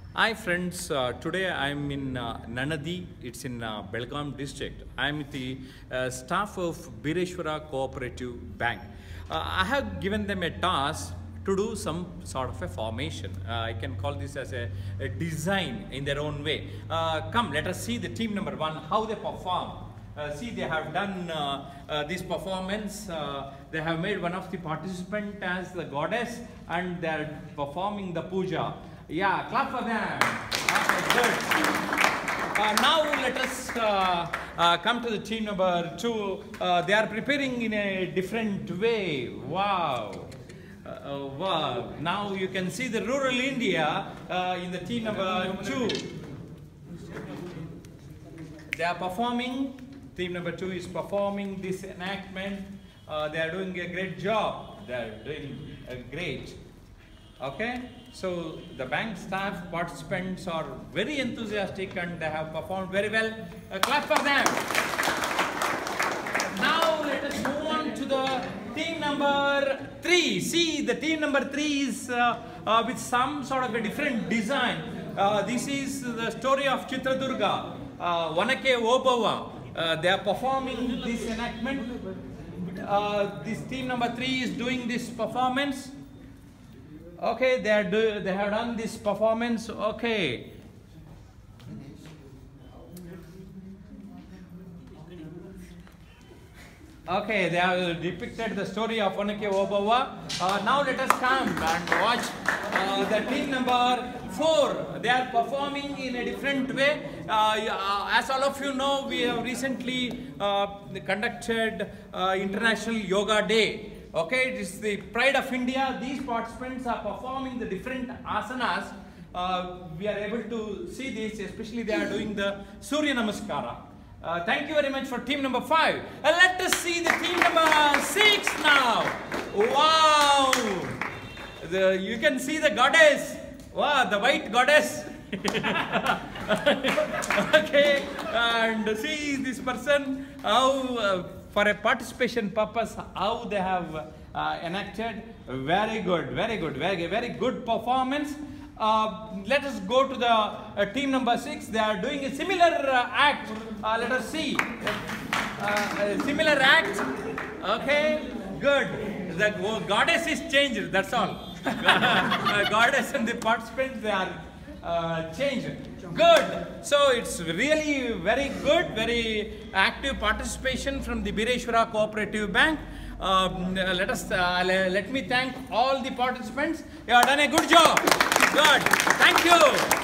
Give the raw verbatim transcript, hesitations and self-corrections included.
Hi friends, uh, today I am in uh, Nanadi, it's in uh, Belgaum district. I am with the uh, staff of Bireshwara Cooperative Bank. Uh, I have given them a task to do some sort of a formation. Uh, I can call this as a, a design in their own way. Uh, come, let us see the team number one, how they perform. Uh, see, they have done uh, uh, this performance. Uh, they have made one of the participant as the goddess and they are performing the puja. Yeah, clap for them. Okay, good. Uh, now let us uh, uh, come to the team number two. Uh, they are preparing in a different way. Wow. Uh, uh, wow. Now you can see the rural India uh, in the team number two. They are performing. Team number two is performing this enactment. Uh, they are doing a great job. They are doing uh, great. Okay, so the bank staff participants are very enthusiastic and they have performed very well. A clap for them. Now let us move on to the team number three. See, the team number three is uh, uh, with some sort of a different design. Uh, this is the story of Chitradurga, uh, Vanake Obava. Uh, they are performing this enactment. Uh, this team number three is doing this performance. Okay, they are do, they have done this performance. Okay. Okay, they have depicted the story of Vanake Obava. Uh, now let us come and watch uh, the team number four. They are performing in a different way. Uh, as all of you know, we have recently uh, conducted uh, International Yoga Day. Okay, it is the pride of India. These participants are performing the different asanas. Uh, we are able to see this, especially they are doing the Surya Namaskara. Uh, thank you very much for team number five. And let us see the team number six now. Wow! The, you can see the goddess. Wow, the white goddess. Okay, and see this person, how uh, for a participation purpose, how they have uh, enacted. Very good, very good, very, very good performance. Uh, let us go to the uh, team number six. They are doing a similar uh, act. Uh, let us see. Uh, a similar act. Okay, good. The goddess is changed, that's all. uh, goddess and the participants, they are uh, changed. Good. So it's really very good, very active participation from the Bireshwara Cooperative Bank. Um, let us uh, let me thank all the participants. You have done a good job. Good. Thank you.